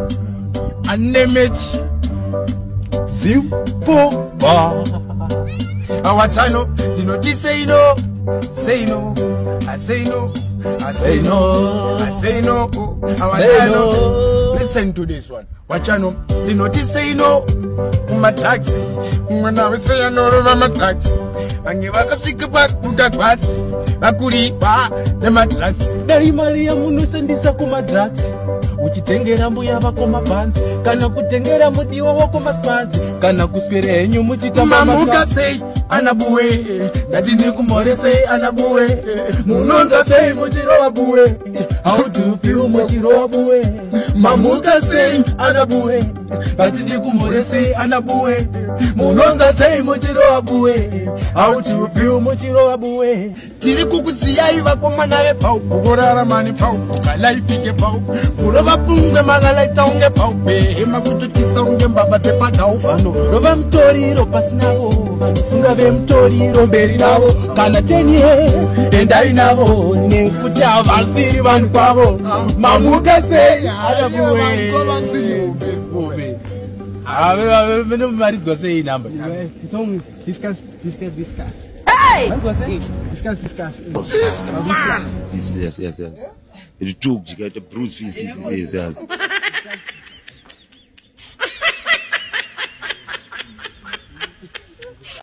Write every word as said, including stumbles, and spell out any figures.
Anemech Simple Bar. Our channel, you know this say no, say no, I say no, I say no, I say no, our channel. Listen to this one. What channel? You know this say no, my taxi. When I say no over my taxi, and you walk up sick back to that pass. Bakuri ba the matrax. Dari Maria munusendisa ku matrax. Uchitengera mbuya vako mabanzi kana kutengera mudiwa wako maspanzi kana kuswere enyu muchitamba mamuka sei anabuwe ngati ndikumore sei anabuwe munonza sei muchiro wabuwe how do you feel muchiro wabuwe mamuka sei anabuwe ngati ndikumore sei anabuwe munonza sei muchiro wabuwe how do you feel muchiro wabuwe tiri kukusiya ivako manawe pau kurara mani pau life ige pau kuroba bunge magala itaunge paupe hema kutukisa unge mbaba tepa daufano roba mtoriro pasinavo vanisunga ve mtoriro mberi navo kana ten years endai navo nekuti avasiri vanhu kwavo mamuka sei anabuwe ove ave ave meno maridzwa sei namba então discuss discuss discuss hey discuss discuss yes yes yes it took you get the Bruce Willis yes yes